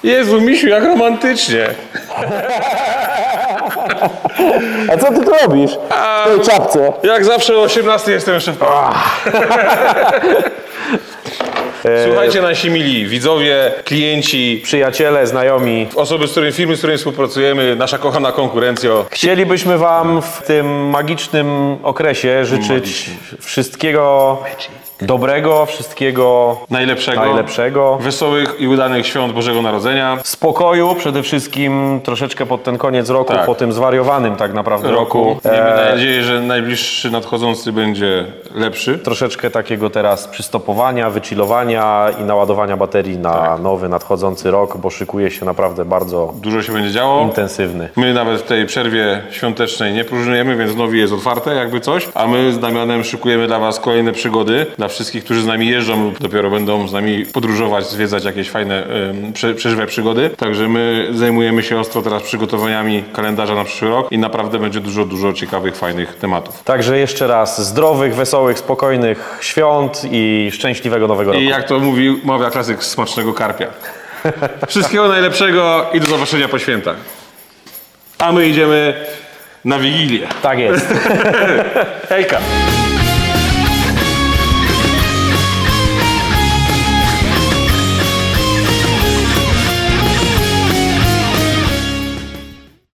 Jezu, misiu, jak romantycznie. A co ty tu robisz w tej czapce? Jak zawsze o 18 jestem jeszcze w pracy. Słuchajcie, nasi mili widzowie, klienci, Przyjaciele, znajomi. osoby, firmy, z którymi współpracujemy, nasza kochana konkurencjo. Chcielibyśmy wam w tym magicznym okresie życzyć wszystkiego dobrego, wszystkiego najlepszego. Wesołych i udanych świąt Bożego Narodzenia. Spokoju przede wszystkim, troszeczkę pod ten koniec roku, Tak. po tym zwariowanym tak naprawdę roku. Miejmy nadzieję, że najbliższy nadchodzący będzie lepszy. Troszeczkę takiego teraz przystopowania, wychillowania i naładowania baterii na nowy, nadchodzący rok, bo szykuje się naprawdę bardzo Dużo się będzie działo. intensywny. My nawet w tej przerwie świątecznej nie próżnujemy, więc Nowi jest otwarte, jakby coś. A my z Damianem szykujemy dla was kolejne przygody. Dla wszystkich, którzy z nami jeżdżą lub dopiero będą z nami podróżować, zwiedzać jakieś fajne, przeżywe przygody. Także my zajmujemy się ostro teraz przygotowaniami kalendarza na przyszły rok i naprawdę będzie dużo ciekawych, fajnych tematów. Także jeszcze raz zdrowych, wesołych, spokojnych świąt i szczęśliwego nowego roku. I jak to mawia klasyk, smacznego karpia. Wszystkiego najlepszego i do zobaczenia po świętach. A my idziemy na Wigilię. Tak jest. Hejka!